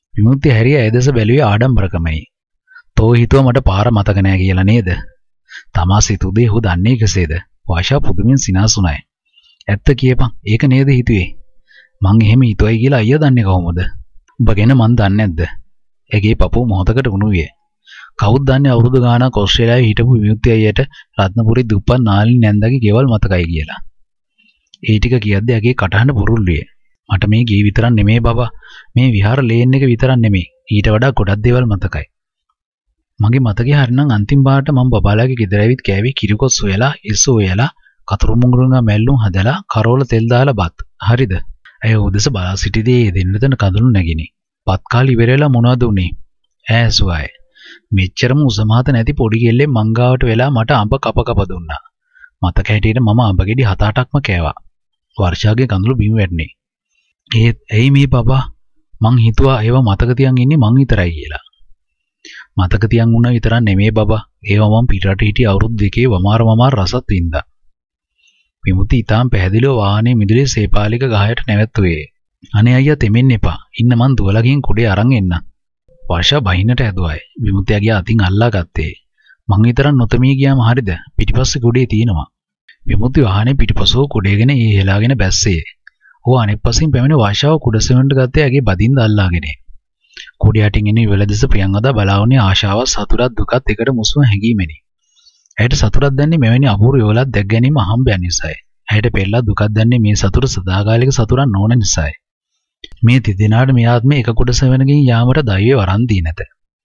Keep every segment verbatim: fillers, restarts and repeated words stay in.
විමුක්තිය හැරිය ඇදස බැලුවේ ආඩම්බරකමයි. තෝ හිතුව මට පාර මතක නෑ කියලා නේද? තමා සිතුදේ ඔහු දන්නේ කෙසේද? වාෂා පුදුමින් සිනාසුණයි. ඇත්ත කියපන්. ඒක නේද හිතුවේ? මං එහෙම හිතුවයි කියලා අයියා දන්නේ කොහොමද? උඹ ගැන මං දන්නේ නැද්ද? එගේ පපුව මොහොතකට උණුවිය. කවුද දන්නේ අවුරුදු ගාණක් ඕස්ට්‍රේලියාවේ හිටපු විමුක්තිය අයියට රත්නපුරේ දුප්පත් නාලිනී නැන්දාගේ ගෙවල් මතකයි කියලා. ඒ ටික කියද්දී ඇගේ කටහඬ පුරුල්ලුවේ. මට මේ ගේ විතරක් නෙමෙයි බබා. මේ විහාර ලේන් එක විතරක් නෙමෙයි. ඊට වඩා ගොඩක් දේවල් මතකයි. මගේ මතකේ හරිනම් අන්තිම පාරට මම බබාලාගේ ගෙදර ඇවිත් කෑවි කිරිකොත් සොයලා, ඉස් සොයලා, කතරු මුංගුරුංගා මැල්ලුම් හදලා, කරෝල තෙල් දාලා බත්. හරිද? ඇය උදෙස බලා සිටිදී දෙන්නතන කඳුළු නැගිනි. පත් කාලි ඉවරලා මොනවද උනේ? ඈසුවයි. මෙච්චරම උසමහත නැති පොඩි කෙල්ලෙක් මංගාවට වෙලා මට අඹ කප කප දුන්නා. මතක හැටියට මම අඹ ගෙඩි හත අටක්ම කෑවා. වර්ෂාගේ කඳුළු බිම වැටුනේ. ඒත් ඇයි මේ බබා? මං හිතුවා ඒව මතක තියන් ඉන්නේ මං විතරයි කියලා. මතක තියන් උන විතරක් නෙමෙයි බබා. ඒව මම පිටරට හිටිය අවුරුදු දෙකේ වමාර වමාර රසත් වින්දා. විමුක්ති ඊටාම් පැහැදිලිව වාහනේ මිදුලේ සේපාලික ගහයට නැවැත්තුවේ. අනේ අයියා තෙමෙන්න එපා. ඉන්න මං දුවලා ගිහින් කුඩේ අරන් එන්න. වර්ෂා බහින්නට ඇදුවයි. විමුක්තියගේ අතින් අල්ලා ගත්තේ. මං විතරක් නොතමී ගියාම හරිද? පිටිපස්සේ කුඩේ තියෙනවා. විමුක්ති වාහනේ පිටිපසෝ කුඩේගෙන ඒ හෙලාගෙන බැස්සේ. ඔහු අනෙක් පස්සෙන් පැමිණ වර්ෂාව කුඩසෙවණට ගත්තේ ඇගේ බදින්ද අල්ලාගෙන. කුඩේ යටින් එන ඉවලදෙස ප්‍රියංගදා බලාවුනේ ආශාව සතුටක් දුකත් එකට මුසුම හැංගීමෙනි. ඇයට සතුටක් දැන්නේ මෙවැනි අපූර්ව යෝලක් දැක් ගැනීම අහම්බයන් නිසායි. ඇයට පෙරලා දුකක් දැන්නේ මේ සතුට සදාකාලික සතුටක් නොවන නිසායි. මේ තිදෙනාට මේ ආත්මේ එක කුඩසෙවණකින් යාමට දෛවයේ වරන් දී නැත.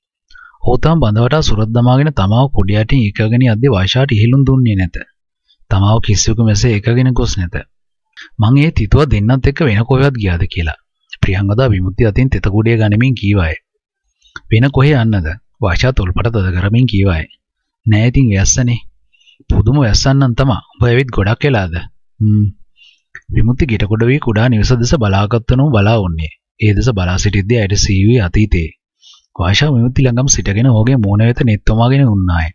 ඕතම් බඳවට සුරත් දමාගෙන තමාව කුඩේ යටින් එකගෙන යද්දී වර්ෂාට ඉහිලුම් දුන්නේ නැත. තමාව කිසිවෙකු මෙසේ එකගෙන ගොස් නැත. මං ඒ තිතුව දෙන්නත් එක්ක වෙන කොහෙවත් ගියාද කියලා. ප්‍රියංගදා විමුක්තිය අතින් තෙත කුඩිය ගනිමින් කීවාය. වෙන කොහේ යන්නද? වාෂා තොල්පට තද කරමින් කීවාය. නෑ ඉතින් වැස්සනේ. පුදුම වැස්සන්නම් තමා. ඔබ ඇවිත් ගොඩක් වෙලාද? හ්ම්. විමුක්ති ගෙට කොට වී කුඩා නිවස දෙස බලාගත්තනෝ බලා වුණේ. ඒ දෙස බලා සිටිද්දී ඇයට සීවි අතීතේ. වාෂා විමුක්ති ළඟම සිටගෙන ඔහුගේ මූණ වෙත නෙත්වමාගෙන උන්නාය.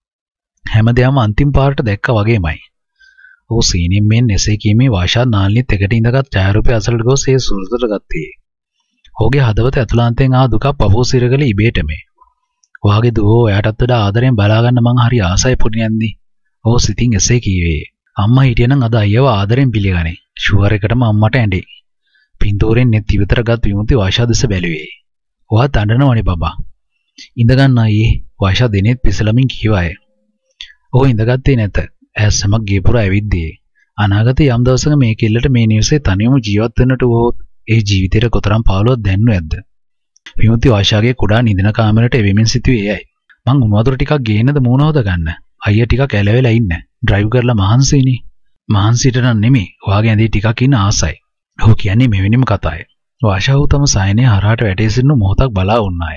හැමදේම අන්තිම පාරට දැක්කා වගේමයි. ඔහු සීනෙන් මෙන් එසේ කීමේ වාෂා නාලිනිත් එකට ඉඳගත් ඡායාරූපය අසලට ගොස් ඒ සුරතට ගත්තේ. ඔහුගේ හදවත ඇතුළාන්තයෙන් ආ දුක පපුව සිරගල ඉබේටම. ඔයාගේ දුව එයාටත් වඩා ආදරෙන් බලා ගන්න මං හරි ආසයි පොඩි නැන්දි. ඔහු සිතින් එසේ කීවේ. අම්මා හිටියනම් අද අයියව ආදරෙන් පිළිගන්නේ. ෂුවර් එකටම අම්මට ඇඬේ. පින්තූරෙන් නෙත් ඉවතර ගත් විමුක්ති වාෂා දෙස බැලුවේ. ඔයා දඬනවනේ බබා. ඉඳ ගන්න අයියේ. වාෂා දිනෙත් පිසලමින් කීවාය. ඔහු ඉඳගත්තේ නැත. ඇස්සමක් ගේපුර ඇවිද්දී. අනාගතේ යම් දවසක මේ කෙල්ලට මේ නිවසේ තනියම ජීවත් වෙන්නට වුවොත් ඒ ජීවිතේට කොතරම් පාළුවක් දැන්නු ඇද්ද? විමුක්ති වාෂාගේ කුඩා නිදන කාමරයට එවෙමින් සිටුවේ එයයි. මං උණු වතුර ටිකක් ගේන්නද මූණ හොද ගන්න. අයියා ටිකක් ඇලවෙලා ඉන්න. ඩ්‍රයිව් කරලා මහන්සිනේ. මහන්සියට නම් නෙමෙයි. ඔයාගේ ඇඳේ ටිකක් ඉන්න ආසයි. ඔහු කියන්නේ මෙවෙනිම කතාවයි. වාෂාව තම සායනේ හරහාට වැටේ සිටින මොහොතක් බලා වුණාය.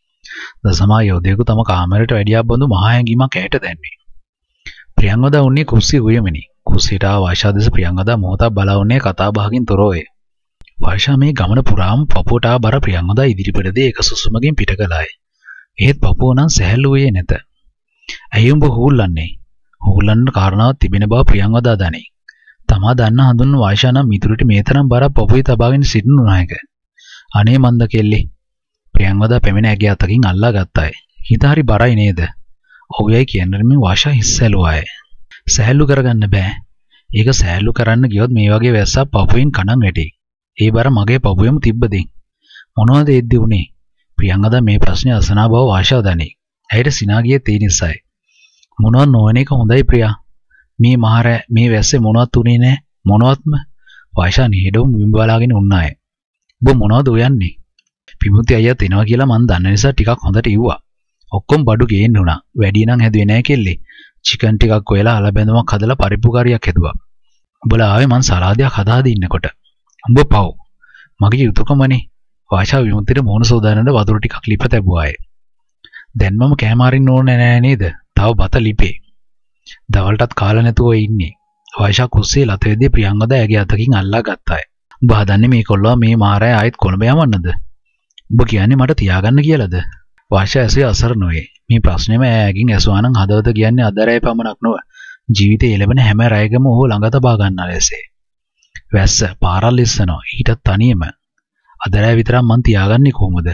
දසමා යෝධයෙකු තම කාමරයට වැඩියක් බඳු මහා හැඟීමක් ඇයට දැනුනේ. ප්‍රියංගදා උන්නේ කුස්සිය උයමෙනි. කුස්සියට ආ වාෂා දෙස ප්‍රියංගදා මොහොතක් බලා වුණේ කතා බහකින් තොරව. වාෂා මේ ගමන පුරාම පපුවට ආ බර ප්‍රියංගදා ඉදිරිපිටදී එක සුසුමකින් පිට කළාය. ඒත් පපුව නම් සැහැල්ලු වූයේ නැත. ඇයි උඹ හූල්ලන්නේ? හූල්ලන්න කාරණාවක් තිබෙන බව ප්‍රියංගදා දනී. තමා දන්න හඳුන්වන වාෂා නම් මිතුරට මේ තරම් බරක් පපුවේ තබාගෙන සිටිනු නැයක. අනේ මන්ද කෙල්ලේ. ප්‍රියංගදා පැමිණ ඇගේ අතකින් අල්ලා ගත්තාය. හිත හරි බරයි නේද? ඔව් යයි කියනරමින් වාෂා හිස්සැලුවාය. සෑහළු කරගන්න බෑ. ඒක සෑහළු කරන්න ගියොත් මේ වගේ වැස්සක් පපුවෙන් කණන් වැටේ. ඒ බර මගේ පපුවෙම තිබ්බදින්. මොනවද එද්දි උනේ? ප්‍රියංගදා මේ ප්‍රශ්නේ අසනා බව වාෂා දනී. ඇයට සිනාගියේ තේ නිසායි. මොනවත් නොවන එක හොඳයි ප්‍රියා. මේ මහර මේ වැස්සේ මොනවත් උනේ නෑ. මොනවත්ම වාෂා නිහෙඩවම බිම්බලාගෙන උන්නාය. ඔබ මොනවද උයන්නේ? විමුක්ති අයියා තෙනවා කියලා මං දන්න නිසා ටිකක් හොඳට ඉව්වා. ඔක්කොම බඩු ගේන්න උනා. වැඩි නම් හැදුවේ නෑ කෙල්ලේ. චිකන් ටිකක් ඔයලා අල බැඳුමක් හදලා පරිප්පු කාරියක් හැදුවා. උඹලා ආවේ මං සලාදයක් හදාදී ඉන්නකොට. උඹ පව්. මගේ යුතුයකමනේ. වාෂා විමුක්තිට මොන සෝදානද වතුර ටිකක් ලිප තැබුවාය. දැන් මම කෑම අරින්න ඕනේ නෑ නේද? තව බත ලිපේ. දවල්ටත් කාලා නැතුව ඉන්නේ. වාෂා කුස්සියේ ලත වෙද්දී ප්‍රියංගදා ඇගේ අතකින් අල්ලා ගත්තාය. උඹ හදන්නේ මේ කොල්ලවා මේ මාරය ආයෙත් කොළඹ යවන්නද? උඹ කියන්නේ මට තියාගන්න කියලාද? වාෂා ඇසේ අසර නොවේ. මේ ප්‍රශ්නේම ඈගින් ඇසුවා නම් හදවත කියන්නේ අදරයි පමණක් නොව ජීවිතේ එළවෙන හැම රැයකම ඔහු ළඟ තබා ගන්නා ලෙසේ. වැස්ස පාරල් ඉස්සනවා ඊටත් තනියම. අදරයි විතරක් මං තියාගන්නේ කොහොමද?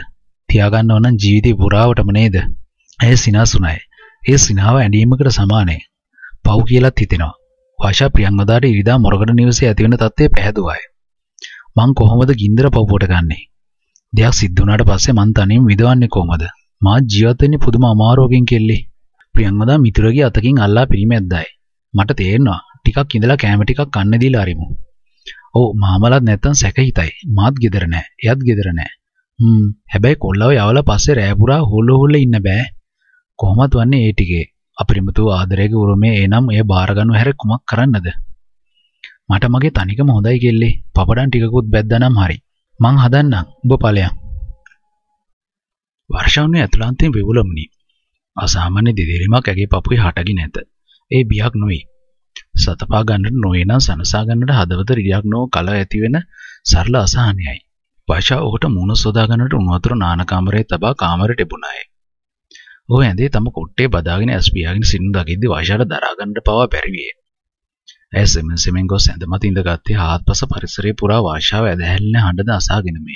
තියාගන්නව නම් ජීවිතේ පුරාවටම නේද? ඇය සිනාසුණයි. ඒ සිනාව ඇඬීමකට සමානයි. පව් කියලාත් හිතෙනවා. වාෂා ප්‍රියංවදාට ඉරිදා මොරගඩ නිවසේ ඇතිවෙන තත්ත්වය පැහැදුවායි. මං කොහොමද ගින්දර පව්වට ගන්නෙ? දෙයක් සිද්ධ වුණාට පස්සේ මං තනියම විදවන්නේ කොහොමද? මා ජීවත් වෙන්නේ පුදුම අමාරුවකින් කෙල්ලේ. ප්‍රියංවදා මිතුරගේ අතකින් අල්ලා පිරිමැද්දායි. මට තේරෙනවා ටිකක් ඉඳලා කෑම ටිකක් කන්න දීලා අරිමු. ඔව් මාමලත් නැත්තම් සැක හිතයි. මාත් ගෙදර නෑ. එයත් ගෙදර නෑ. හ්ම් හැබැයි කොල්ලව යවලා පස්සේ රෑ පුරා හොල්ල හොල්ල ඉන්න බෑ. කොහොමද වන්නේ ඒ ටිකේ? අපරිමිතව ආදරයේ උරුමේ එනම් එය බාර ගන්නව හැර කුමක් කරන්නද? මට මගේ තනිකම හොඳයි කෙල්ලේ. පපඩම් ටිකකුත් බැද්දානම් හරි. මං හදන්නම්. ඔබ ඵලයන්. වර්ෂාවුනේ ඇතුළාන්තයෙන් විවුලමුනි. අසාමාන්‍ය දිදිරීමක් ඇගේ පපුවේ හටගි නැත. ඒ බියක් නොවේ. සතපා ගන්නට නොවේ නම් සනසා ගන්නට හදවත රියක් නොව කල ඇති වෙන සරල අසහනයයි. වර්ෂා ඔහුට මුණ සොදා ගන්නට උණු වතුර නාන කාමරයේ තබා කාමරයට එපුණාය. ඔහු ඇඳේ තම කොට්ටේ බදාගෙන ඇස් පියාගෙන සිටින දකිද්දී වර්ෂාට දරා ගන්නට පවා බැරි විය. ඇය සෙමෙන් සෙමෙන් ගොස් ඇඳ මත ඉඳගත්තේ ආත්පස පරිසරයේ පුරා වර්ෂාව ඇදහැල්ලෙන හඬද අසාගෙන මේ.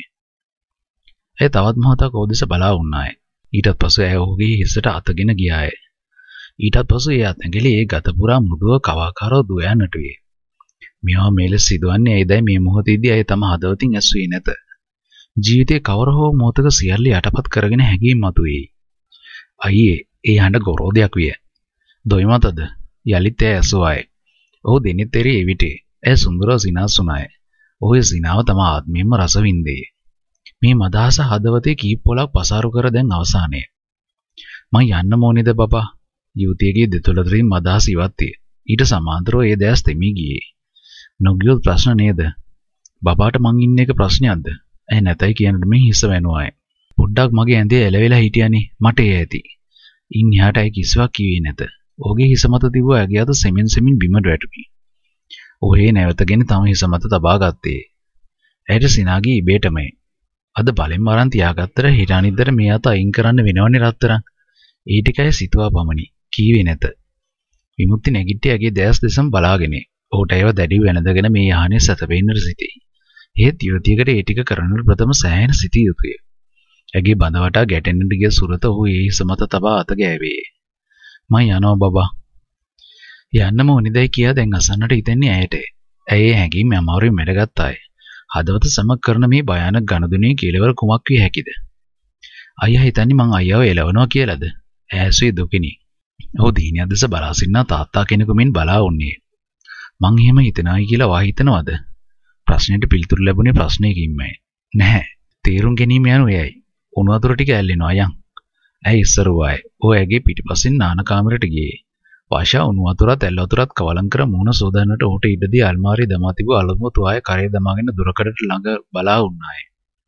ඇය තවත් මොහොතක් ඔහු දෙස බලා වුණාය. ඊටත් පසු ඇය ඔහුගේ හිසට අතගෙන ගියාය. ඊටත් පසු ඒ අතැඟිලි ඒ ගත පුරා මෘදුව කවාකාරව දුවයන්නට විය. මේවා මෙලෙස සිදුවන්නේ ඇයිදයි මේ මොහොතේදී ඇය තම හදවතින් ඇසුවේ නැත. ජීවිතේ කවර හෝ මොහොතක සියල්ල යටපත් කරගෙන හැඟීම් මතුවේ. අයියේ ඒ හඬ ගොරෝදයක් විය. දොයි මතද? යලිත් ඇය ඇසුවාය. ඔහු දෙනෙත් එරේ එවිටේ. ඇය සුන්දරව සිනාසුනාය. ඔහුගේ සිනාව තම ආත්මයෙන්ම රස වින්දේ. මේ මදහස හදවතේ කීප පොලක් පසාරු කර දැන් අවසානය. මං යන්න ඕනේද බබා? යුවතියගේ දෙතොල අතරින් මදහස ඉවත් විය. ඊට සමාන්තරව ඒ දැස් තෙමී ගියේ. නොගියොත් ප්‍රශ්න නේද? බබාට මං ඉන්න එක ප්‍රශ්නයක්ද? ඇයි නැතයි කියනට මේ හිස වෙනුවාය. පොඩ්ඩක් මගේ ඇඳේ එලවෙලා හිටියානේ. මට ඒ ඇති. ඉන් එහාට ඇයි කිසිවක් කිව්වේ නැත. ඔහුගේ හිස මත තිබූ ඇගේ අත සෙමින් සෙමින් බිමට වැටුණි. ඔහේ නැවතගෙන තම හිස මත තබා ගත්තේ. ඇයට සිනාගී ඉබේටමයි. අද බලෙන් අරන් තියාගත්තට හිට අනිද්දට මේ අත අයින් කරන්න වෙනවනේ රත්තරන්. ඒ ටිකයි සිතුවා පමණි. කීවේ නැත. විමුක්ති නැගිට්ටි ඇගේ දැස් දෙසම බලාගෙන. ඔහුට ඒව දැඩිව වෙනදගෙන මේ යහනේ සැතපෙන්නට සිටී. ඒත් යුවතියකට ඒ ටික කරන්නට ප්‍රථම සෑහෙන සිටිය යුතුය. ඇගේ බඳ වටා ගැටෙන්නට ගිය සුරත ඔහු ඒ හිස මත තබා අත ගෑවේ. මං යනවා බබා. යන්නම ඕනිදයි කියා දැන් අසන්නට හිතෙන්නේ ඇයට. ඇයි ඒ හැඟීම් අමාරුවෙන් මැඩගත්තාය. හදවත සමග කරන මේ භයානක ගනුදෙනුවේ කෙලවර කුමක් විය හැකිද? අයියා හිතන්නේ මං අයියාව එලවනවා කියලාද? ඈසුවේ දුකිනි. ඔහු දීනිය දෙස බලා සිටින තාත්තා කෙනෙකු මෙන් බලා වුණේ. මං එහෙම හිතනවායි කියලා වා හිතනවද? ප්‍රශ්නෙට පිළිතුරු ලැබුණේ ප්‍රශ්නයකින්මයි. නැහැ. තේරුම් ගැනීම යනු එයයි. උණු වතුර ටික ඇල්ලෙනවා අයන්. ඇයි ඉස්සරුවායි. ඔය ඇගේ පිටිපස්සෙන් නාන කාමරයට ගියේ. වාෂා උණු වතුරත් ඇල් වතුරත් කවලම් කර මුහුණ සෝදන්නට ඔහුට ඉඩදී අල්මාරියේ දමා තිබූ අලුත්ම තුවාය කරේ දමාගෙන දුරකඩට ළඟ බලා වුණාය.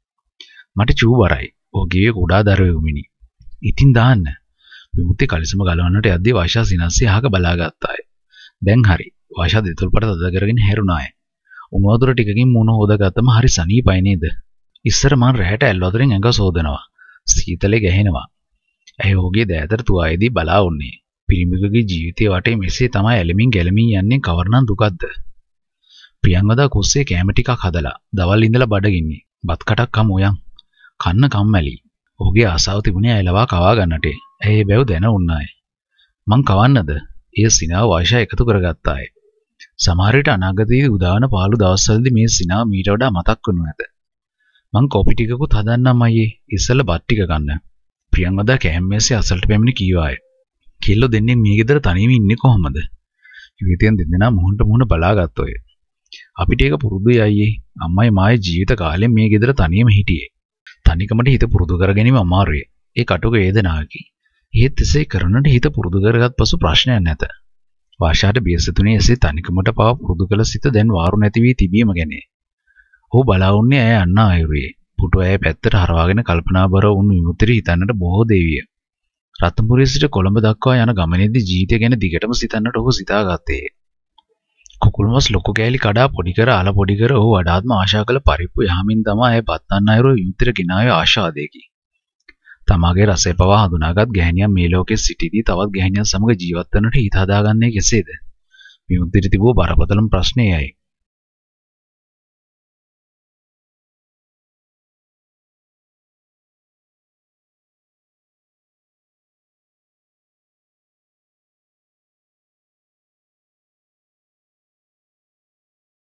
මට චූබරයි. ඔහුගේ කුඩා දරුවෙකුමිනි. ඉතින් දාන්න. විමුක්ති කලිසම ගලවන්නට යද්දී වාෂා සිනස්සේ අහක බලාගත්තාය. දැන් හරි. වාෂා දෙතුල් පට තද කරගෙන හැරුණාය. උණු වතුර ටිකකින් මුහුණ හොදගත්තම හරි සනීපයි නේද? ඉස්සර මං රැහැට ඇල් වතුරෙන් ඇඟ සෝදනවා. සීතලේ ගැහෙනවා. ඇයි ඔහුගේ දෑතට තුවායේදී බලා වුණේ. පිරිමිකගේ ජීවිතයේ වටේ මෙසේ තමයි ඇලෙමින් ගැලමින් යන්නේ කවරනම් දුකක්ද? ප්‍රියංවදා කුස්සේ කැම ටිකක් හදලා දවල් ඉඳලා බඩගින්නේ. බත් කටක් කමු යන්. කන්න කම්මැලි. ඔහුගේ ආසාව තිබුණේ ඇලවා කවා ගන්නට. ඇයි බැව් දැන උන්නාය. මං කවන්නද? ඒ සිනාව වාෂා එකතු කරගත්තාය. සමහර විට අනාගතයේදී උදාන පාළු දවස්වලදී මේ සිනාව මීට වඩා මතක් වනු ඇත. මං කොපි ටිකකුත් හදන්නම් අයියේ. ඉස්සෙල්ලා බත් ටික ගන්න. ප්‍රියංවදා කැම මේසේ අසලට පැමිණ කීවාය. කෙල්ලෝ දෙන්නේ මේ ගෙදර තනියම ඉන්නේ කොහොමද? යුවතියන් දෙන්නා මුහුණට මුහුණ බලාගත්තෝය. අපිට ඒක පුරුදුයි අයියේ. අම්මයි මායේ ජීවිත කාලෙම මේ ගෙදර තනියම හිටියේ. තනිකමට හිත පුරුදු කර ගැනීම අමාරුයි. ඒ කටුක වේදනාවකි. ඒත් එසේ කරනට හිත පුරුදු කරගත් පසු ප්‍රශ්නයක් නැත. වාෂාට බියසතුනේ එසේ තනිකමට පව පුරුදු කළ සිත දැන් වාරු නැති වී තිබීම ගැන. ඔහු බලා වුණේ ඇය අන්න ආයුරියේ. පුටු ඇය පැත්තට හරවාගෙන කල්පනාබරව වුණු විමුක්තිය හිතන්නට බොහෝ දේවිය. රත්නපුරේ සිට කොළඹ දක්වා යන ගමනේදී ජීවිතය ගැන දිගටම සිතන්නට ඔහු සිතාගත්තේ. කුකුල්මස් ලොකු කෑලි කඩා පොඩි කර අල පොඩි කර ඔහු වඩාත්ම ආශා කළ පරිප්පු යහමින් තමා ඇය පත්තන්න අයුරු විමුක්තියට ගෙනාවේ ආශාදයකි. තමාගේ රසය පවා හඳුනාගත් ගැහණියන් මේ ලෝකයේ සිටිදී තවත් ගැහණියන් සමග ජීවත් වන්නට හිත හදාගන්නේ කෙසේද? විමුක්තියට තිබූ බරපතලම ප්‍රශ්නයයි.